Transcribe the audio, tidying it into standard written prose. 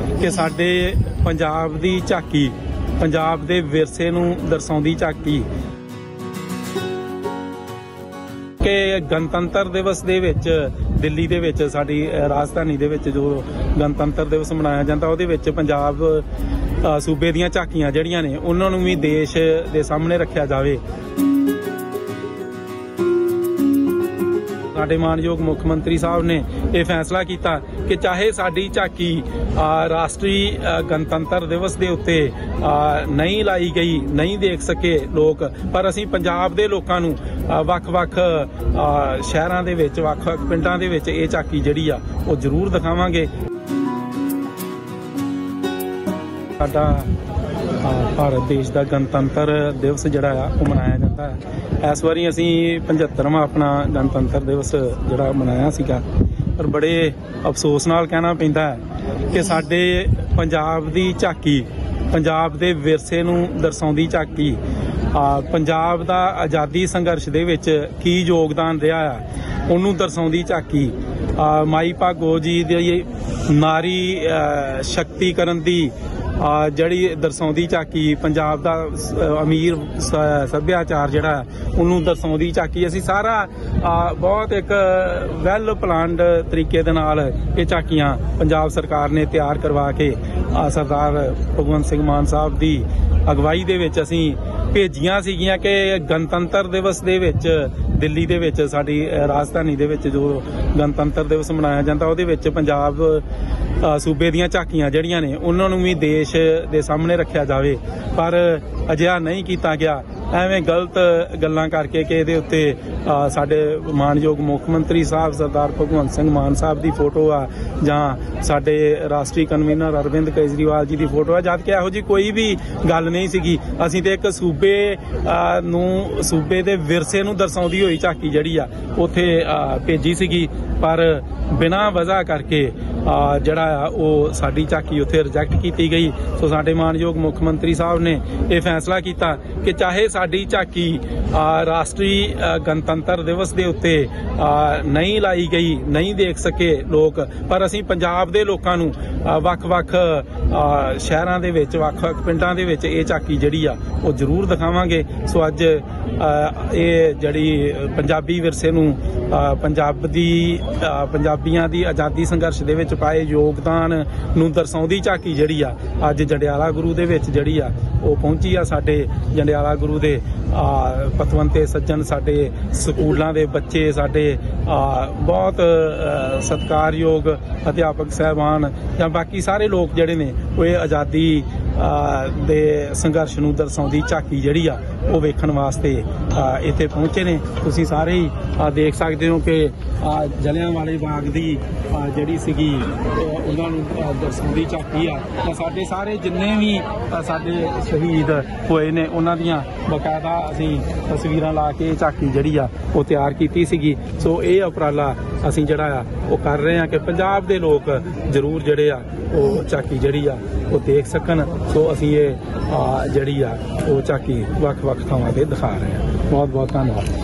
कि साडे पंजाब दी झाकी, पंजाब दे विरसे नूं दर्शाउंदी झाकी कि गणतंत्र दिवस दे विच दिल्ली दे विच साडी राजधानी दे विच जो गणतंत्र दिवस मनाया जाता उहदे विच पंजाब सूबे दीयां झाकियां जिहड़ियां ने उन्हां नूं भी देश दे सामने रखिया जावे। साडे मानयोग मुख मंत्री साहब ने यह फैसला किया कि चाहे साडी झाकी राष्ट्रीय गणतंत्र दिवस के उत्ते नहीं लाई गई, नहीं देख सके लोग, पर असीं पंजाब दे लोकां नूं वख-वख शहरां दे विच, वख-वख पिंडां दे विच ये झाकी जिहड़ी आ वो जरूर दिखावांगे। साडा भारत देश का गणतंत्र दिवस जिहड़ा आ वो मनाया जाता है। इस बारी असीं 75वां अपना गणतंत्र दिवस जिहड़ा मनाया सीगा, पर बड़े अफसोस नाल कहना पैंदा है कि साडे पंजाब दी झाकी, पंजाब दे विरसे नूं दर्शाउंदी झाकी, पंजाब दा आज़ादी संघर्ष दे विच की योगदान रहा है उहनूं दर्शाउंदी झाकी, माई भागो जी दी नारी शक्तिकरण दी जड़ी दर्शाउंदी झाकी, पंजाब दा अमीर सभ्याचार जिहड़ा उन्होंने दर्शाउंदी झाकी, असीं सारा बहुत एक वैल प्लानड तरीके दे नाल ये झाकियां पंजाब सरकार ने तैयार करवा के सरदार भगवंत सिंह मान साहब दी अगवाई दे विच असीं भेजियां सीगियां कि गणतंत्र दिवस दे विच दिल्ली दे विच साडी राजधानी दे विच जो गणतंत्र दिवस मनाया जाता उहदे विच पंजाब सूबे दीयां झाकियां जिहड़ियां ने उन्हां नूं भी देश दे सामने रखिया जावे, पर अजिहा नहीं कीता गया। एवें गलत गल्लां करके कि इहदे उत्ते साडे मानयोग मुख मंत्री साहब सरदार भगवंत सिंह मान साहब दी फोटो आ जां साडे राष्ट्रीय कन्वीनर अरविंद केजरीवाल जी दी फोटो आ, जबकि इहो जी कोई भी गल नहीं सीगी। असीं ते एक सूबे नूं सूबे दे विरसे नूं दर्शाउंदी होई झाकी जिहड़ी आ उत्थे भेजी सीगी, पर बिना वजह करके जिहड़ा वो साडी झाकी उत्थे रिजैक्ट की गई। सो साडे मानयोग मुख मंत्री साहब ने यह फैसला किया कि चाहे साडी झाकी राष्ट्रीय गणतंत्र दिवस के उत्ते नहीं लाई गई, नहीं देख सके लोग, पर असीं पंजाब दे लोकां नूं वख-वख शहरां दे विच, वख-वख पिंडां दे विच ये झाकी जिहड़ी आ वो जरूर दिखावांगे। सो अज ये जिहड़ी पंजाबी विरसे नूं पंजाबियां दी आज़ादी संघर्ष दे विच पाए योगदान नूं दर्शाउंदी झाकी जिहड़ी आ अज जंडियाला गुरू दे विच जिहड़ी आ वो पहुंची आ। साडे जंडियाला गुरू दे पतवंते सज्जन, साडे स्कूलों के बच्चे, साडे बहुत सत्कारयोग अध्यापक साहबान या बाकी सारे लोग जिहड़े ने वो आज़ादी दे संघर्ष नूं दर्शाउंदी झाकी जिहड़ी आ वो वेखण वास्ते इत्थे पहुंचे ने। तुसीं सारे ही देख सकते हो कि जलियांवाले बाग दी जिहड़ी सीगी उन्हां नूं दर्शाउंदी झाकी आ। साडे सारे जिन्ने भी साडे शहीद होए ने उन्हां दियां बकायदा असीं तस्वीरां ला के झाकी जिहड़ी आ वो तैयार कीती सीगी। सो ये उपराला असीं जिहड़ा आ वो कर रहे हैं कि पंजाब दे लोग जरूर जिहड़े आ वो झाकी जिहड़ी आ वो देख सकन। सो असीं ये जिहड़ी आ वो झाकी वख-वख थावां ते दिखा रहे हैं। बहुत बहुत धन्यवाद।